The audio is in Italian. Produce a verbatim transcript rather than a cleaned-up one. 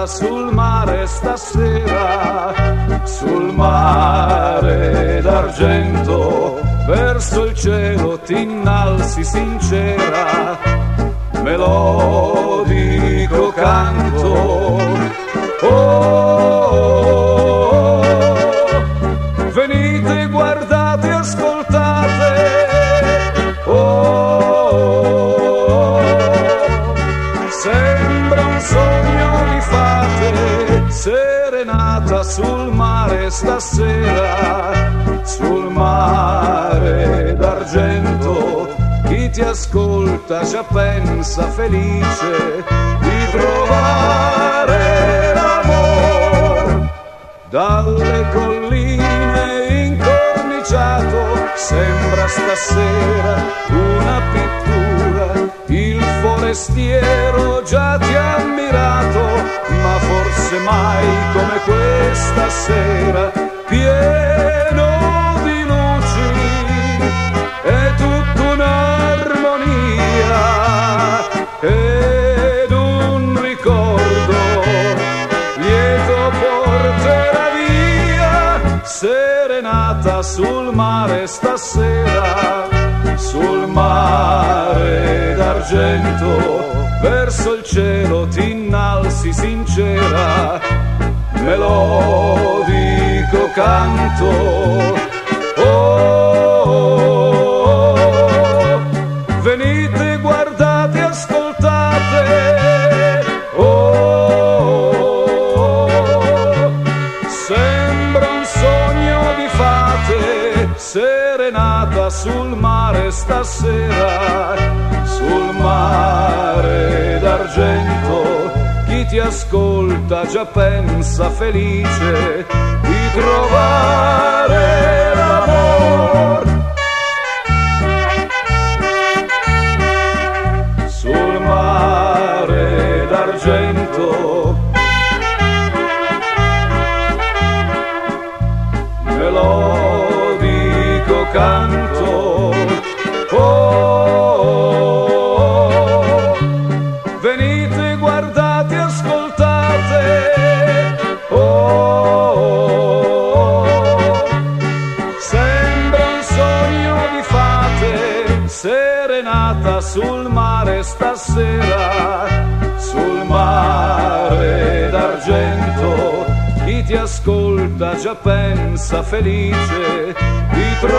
sul mare stasera, sul mare d'argento, verso il cielo ti innalzi sincera, melodico canto. Oh, oh, oh, venite, guardate, ascoltate. Oh, oh, oh, sembra un sogno mi fate, serenata sul mare stasera, sul mare d'argento. Chi ti ascolta già pensa felice di trovare l'amor. Dalle colline incorniciato sembra stasera una pittura. Il forestiero già ti ha ammirato, ma forse mai come questa sera, pieno di luci, è tutta un'armonia ed un ricordo lieto porterà via. Serenata sul mare stasera, sul mare d'argento, verso il cielo ti innalzi sincera, melodico canto. Oh, oh, oh, venite, guardate, ascoltate. Oh, oh, oh, sembra un sogno di fate, serenata sul mare stasera, sul mare d'argento. Chi ti ascolta già pensa felice di trovare l'amor. Sul mare d'argento, melodico canto. Oh, oh, oh, venite, guardate, ascoltate. Oh, oh, oh, sembra un sogno di fate, serenata sul mare stasera, sul mare d'argento. Chi ti ascolta già pensa felice di trovare